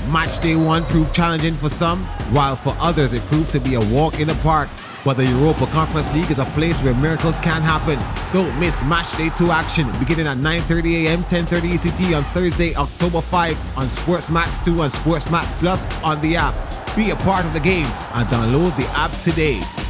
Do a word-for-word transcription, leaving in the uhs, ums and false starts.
Match day one proved challenging for some, while for others it proved to be a walk in the park. But the Europa Conference League is a place where miracles can happen. Don't miss match day two action beginning at nine thirty a m ten thirty E C T on Thursday, October fifth on SportsMax two and SportsMax Plus on the app. Be a part of the game and download the app today.